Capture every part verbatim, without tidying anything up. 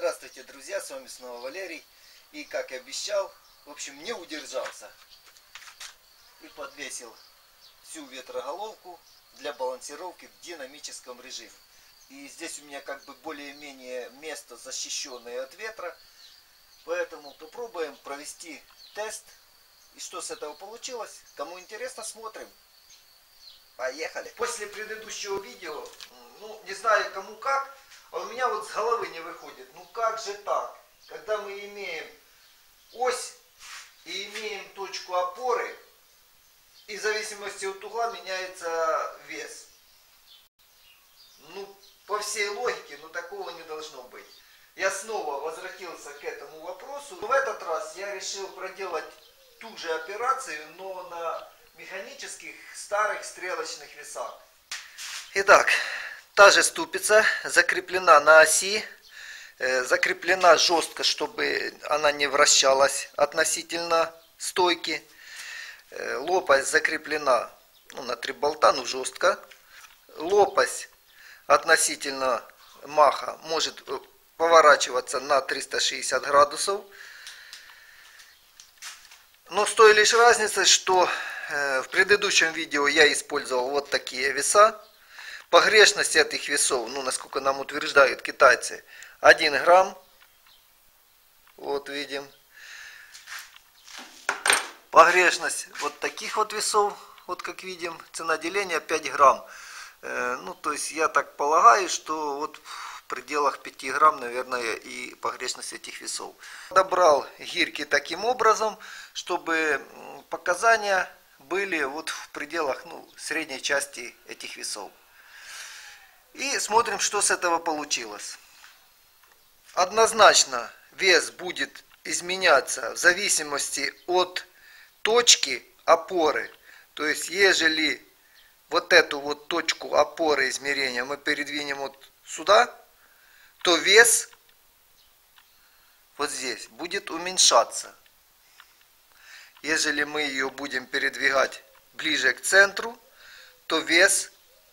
Здравствуйте, друзья, с вами снова Валерий. И как и обещал, в общем, не удержался и подвесил всю ветроголовку для балансировки в динамическом режиме. И здесь у меня как бы более-менее место защищенное от ветра, поэтому попробуем провести тест. И что с этого получилось? Кому интересно, смотрим. Поехали! После предыдущего видео, ну не знаю кому как, а у меня вот с головы не выходит. Ну как же так? Когда мы имеем ось и имеем точку опоры, и в зависимости от угла меняется вес. Ну, по всей логике, ну такого не должно быть. Я снова возвратился к этому вопросу. В этот раз я решил проделать ту же операцию, но на механических старых стрелочных весах. Итак, та же ступица закреплена на оси, э, закреплена жестко, чтобы она не вращалась относительно стойки. Э, лопасть закреплена ну, на три болта, ну жестко. Лопасть относительно маха может поворачиваться на триста шестьдесят градусов. Но с той лишь разницей, что э, в предыдущем видео я использовал вот такие веса. Погрешность этих весов, ну насколько нам утверждают китайцы, один грамм. Вот видим. Погрешность вот таких вот весов, вот как видим, цена деления пять грамм. Э, ну то есть я так полагаю, что вот в пределах пяти грамм, наверное, и погрешность этих весов. Подобрал гирьки таким образом, чтобы показания были вот в пределах ну, средней части этих весов. И смотрим, что с этого получилось. Однозначно вес будет изменяться в зависимости от точки опоры. То есть, ежели вот эту вот точку опоры измерения мы передвинем вот сюда, то вес вот здесь будет уменьшаться. Ежели мы ее будем передвигать ближе к центру, то вес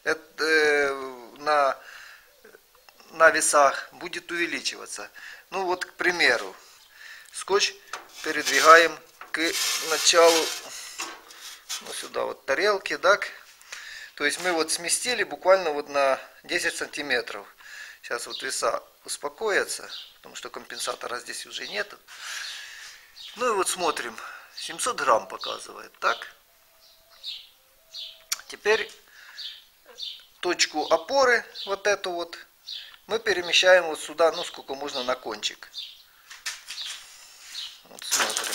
на, на весах будет увеличиваться. Ну вот, к примеру, скотч передвигаем к началу, ну, сюда вот тарелки, так. То есть мы вот сместили буквально вот на десять сантиметров. Сейчас вот веса успокоятся, потому что компенсатора здесь уже нету. Ну и вот смотрим, семьсот грамм показывает, так. Теперь точку опоры, вот эту вот, мы перемещаем вот сюда, ну сколько можно на кончик. Вот смотрим.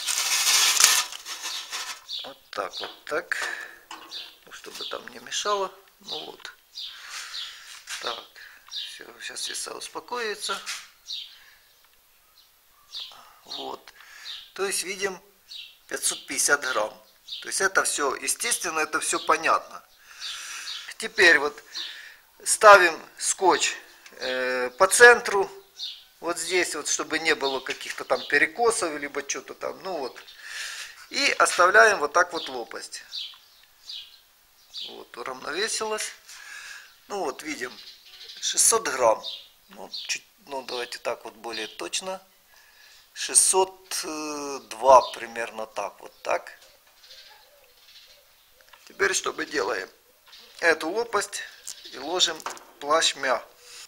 Вот так, вот так. Ну, чтобы там не мешало. Ну вот. Так. Все, сейчас веса успокоится. Вот. То есть видим пятьсот пятьдесят грамм. То есть это все, естественно, это все понятно. Теперь вот ставим скотч э, по центру, вот здесь вот, чтобы не было каких-то там перекосов, либо что-то там, ну вот. И оставляем вот так вот лопасть. Вот, уравновесилась. Ну вот, видим, шестьсот грамм. Ну, чуть, ну давайте так вот более точно. шестьсот два примерно так, вот так. Теперь что мы делаем? Эту лопасть и ложим плашмя.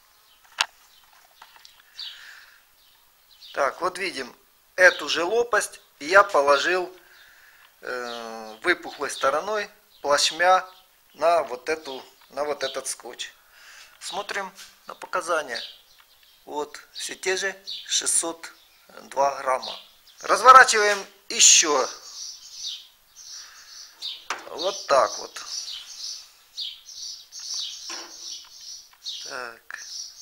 Так, вот видим, эту же лопасть я положил э, выпуклой стороной плашмя на вот эту, на вот этот скотч. Смотрим на показания. Вот, все те же шестьсот два грамма. Разворачиваем еще. Вот так вот. Так.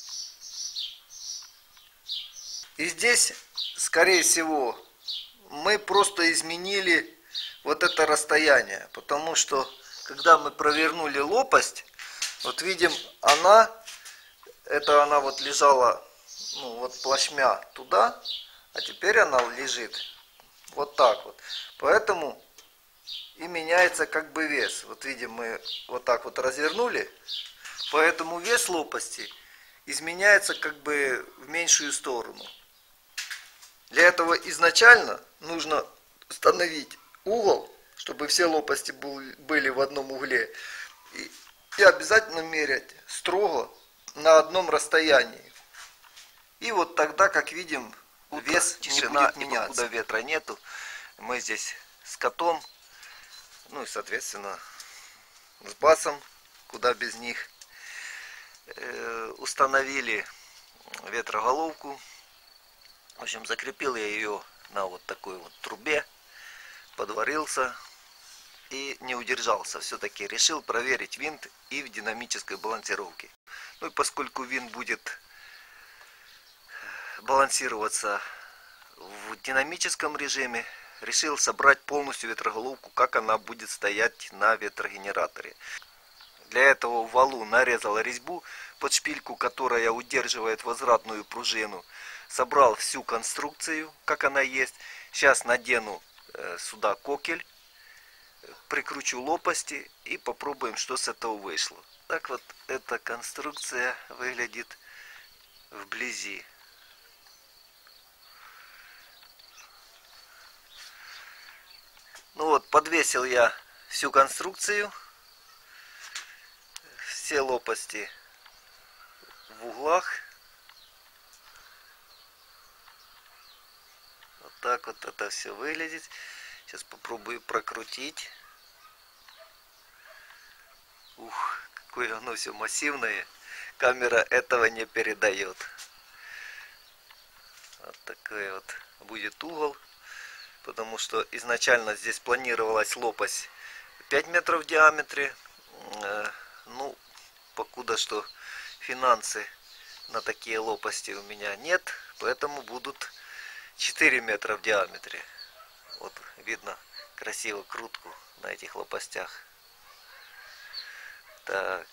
И здесь, скорее всего, мы просто изменили вот это расстояние. Потому что, когда мы провернули лопасть, вот видим, она, это она вот лежала, ну вот плашмя туда, а теперь она лежит вот так вот. Поэтому и меняется как бы вес. Вот видим, мы вот так вот развернули. Поэтому вес лопасти изменяется как бы в меньшую сторону. Для этого изначально нужно установить угол, чтобы все лопасти были в одном угле. И обязательно мерять строго на одном расстоянии. И вот тогда, как видим, вес не будет меняться. Покуда ветра нету, мы здесь с котом, ну и соответственно с басом, куда без них, установили ветроголовку. В общем, закрепил я ее на вот такой вот трубе, подварился и не удержался. Все-таки решил проверить винт и в динамической балансировке. Ну и поскольку винт будет балансироваться в динамическом режиме, решил собрать полностью ветроголовку, как она будет стоять на ветрогенераторе. Для этого в валу нарезал резьбу под шпильку, которая удерживает возвратную пружину. Собрал всю конструкцию, как она есть. Сейчас надену сюда кокель, прикручу лопасти и попробуем, что с этого вышло. Так вот эта конструкция выглядит вблизи. Ну вот, подвесил я всю конструкцию. Все лопасти в углах. Вот так вот это все выглядит. Сейчас попробую прокрутить. Ух, какое оно все массивное. Камера этого не передает. Вот такой вот будет угол. Потому что изначально здесь планировалась лопасть пять метров в диаметре. Ну, покуда что финансы на такие лопасти у меня нет, поэтому будут четыре метра в диаметре. Вот видно красиво крутку на этих лопастях. Так.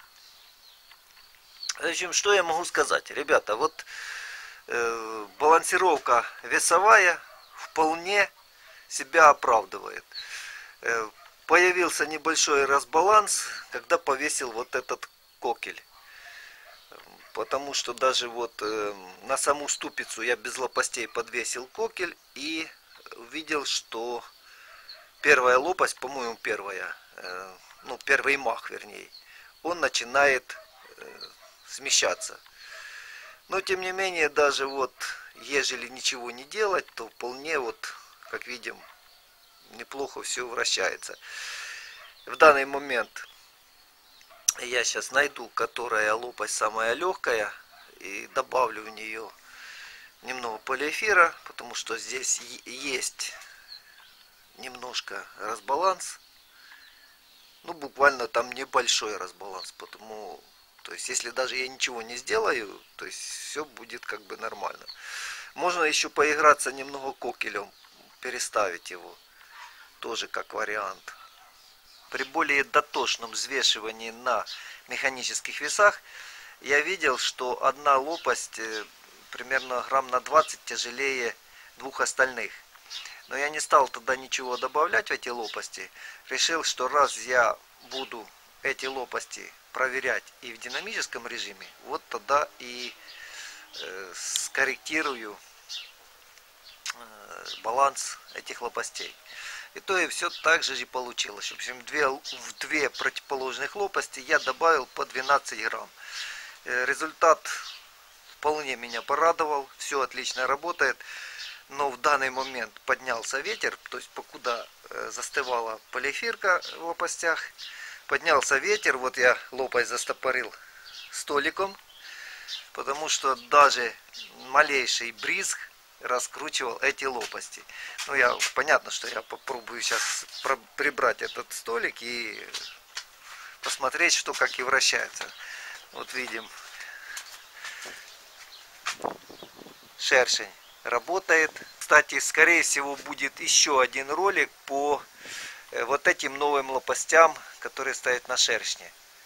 В общем, что я могу сказать? Ребята, вот э, балансировка весовая вполне себя оправдывает. Э, появился небольшой разбаланс, когда повесил вот этот кокель. Потому что даже вот э, на саму ступицу я без лопастей подвесил кокель и увидел, что первая лопасть, по-моему, первая, э, ну, первый мах, вернее, он начинает э, смещаться. Но, тем не менее, даже вот, ежели ничего не делать, то вполне, вот, как видим, неплохо все вращается. В данный момент я сейчас найду, которая лопасть самая легкая, и добавлю в нее немного полиэфира, потому что здесь есть немножко разбаланс. Ну, буквально там небольшой разбаланс, потому, то есть, если даже я ничего не сделаю, то есть, все будет как бы нормально. Можно еще поиграться немного кокелем, переставить его, тоже как вариант. При более дотошном взвешивании на механических весах я видел, что одна лопасть примерно грамм на двадцать тяжелее двух остальных. Но я не стал тогда ничего добавлять в эти лопасти. Решил, что раз я буду эти лопасти проверять и в динамическом режиме, вот тогда и э, скорректирую э, баланс этих лопастей. И то и все так же и получилось. В общем, две, в две противоположных лопасти я добавил по двенадцать грамм. Э, результат вполне меня порадовал. Все отлично работает. Но в данный момент поднялся ветер, то есть покуда застывала полиэфирка в лопастях, поднялся ветер, вот я лопасть застопорил столиком, потому что даже малейший бризг раскручивал эти лопасти. Ну, я, понятно, что я попробую сейчас прибрать этот столик и посмотреть, что как и вращается. Вот видим, шершень работает. Кстати, скорее всего, будет еще один ролик по вот этим новым лопастям, которые стоят на шершне.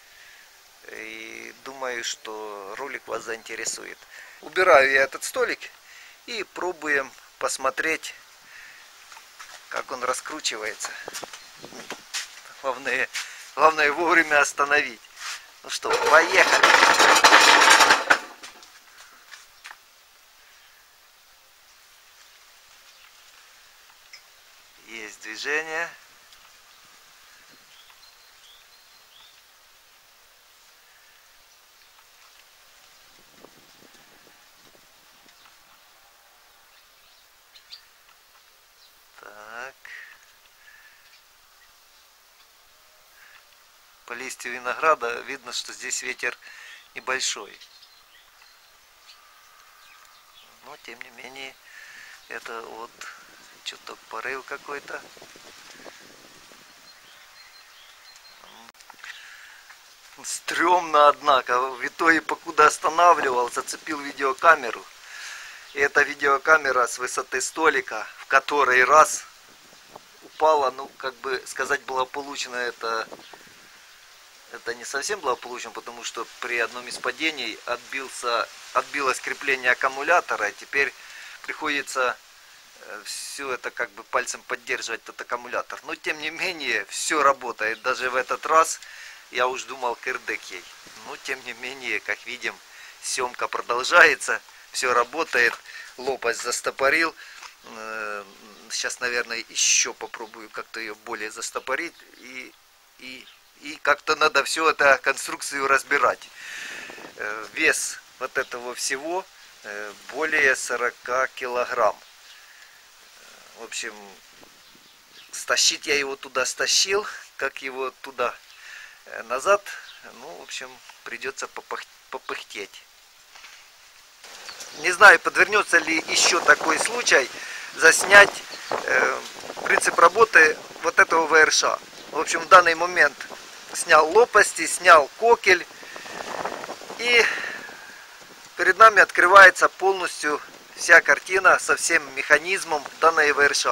И думаю, что ролик вас заинтересует. Убираю я этот столик и пробуем посмотреть, как он раскручивается. Главное, главное вовремя остановить. Ну что, поехали! движение. Так. По листью винограда видно, что здесь ветер небольшой. Но тем не менее, это вот чуток порыв какой-то. Стрёмно, однако. В итоге, покуда останавливал, зацепил видеокамеру. И эта видеокамера с высоты столика, в которой раз упала, ну, как бы сказать, благополучно, это, это не совсем благополучно, потому что при одном из падений отбился, отбилось крепление аккумулятора, и теперь приходится все это как бы пальцем поддерживать, этот аккумулятор. Но тем не менее, все работает. Даже в этот раз я уж думал, кирдык ей. Но тем не менее, как видим, съемка продолжается, все работает. Лопасть застопорил. Сейчас, наверное, еще попробую как-то ее более застопорить. И, и, и как-то надо все это конструкцию разбирать. Вес вот этого всего более сорока килограмм. В общем, стащить я его туда стащил, как его туда назад, ну, в общем, придется попыхтеть. Не знаю, подвернется ли еще такой случай заснять э, принцип работы вот этого ВРШ. В общем, в данный момент снял лопасти, снял кокель, и перед нами открывается полностью вся картина со всем механизмом данной ВРШ.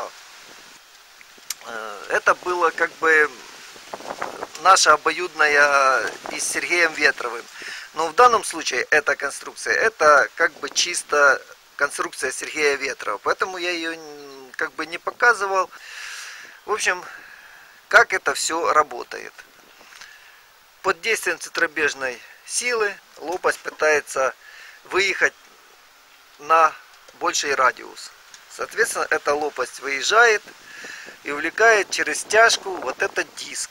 Это было как бы наша обоюдная и с Сергеем Ветровым. Но в данном случае эта конструкция, это как бы чисто конструкция Сергея Ветрова. Поэтому я ее как бы не показывал. В общем, как это все работает. Под действием центробежной силы лопасть пытается выехать на больший радиус. Соответственно, эта лопасть выезжает и увлекает через стяжку вот этот диск.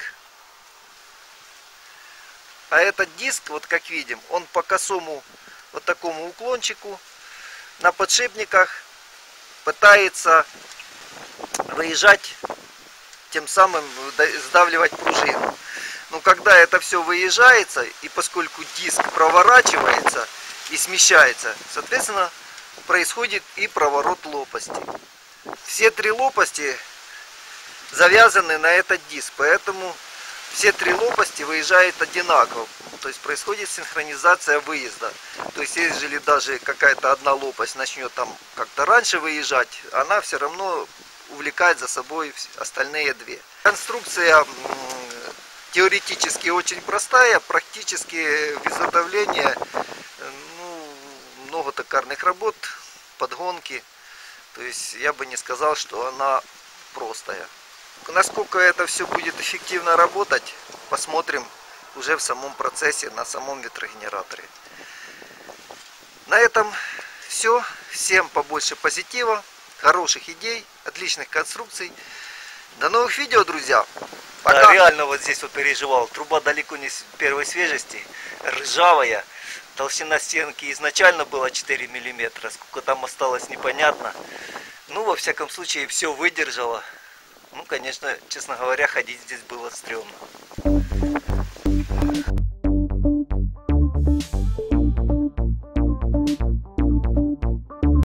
А этот диск, вот как видим, он по косому вот такому уклончику на подшипниках пытается выезжать, тем самым сдавливать пружину. Но когда это все выезжается, и поскольку диск проворачивается и смещается, соответственно, происходит и проворот лопасти. Все три лопасти завязаны на этот диск, поэтому все три лопасти выезжают одинаково. То есть происходит синхронизация выезда. То есть если даже какая-то одна лопасть начнет там как-то раньше выезжать, она все равно увлекает за собой остальные две. Конструкция теоретически очень простая, практически в изготовлении ну, много токарных работ, подгонки. То есть я бы не сказал, что она простая. Насколько это все будет эффективно работать, посмотрим уже в самом процессе, на самом ветрогенераторе. На этом все. Всем побольше позитива, хороших идей, отличных конструкций. До новых видео, друзья. Пока. Да, реально вот здесь вот переживал. Труба далеко не первой свежести, ржавая. Толщина стенки изначально была четыре миллиметра. Сколько там осталось, непонятно. Ну, во всяком случае, все выдержало. Ну, конечно, честно говоря, ходить здесь было стрёмно.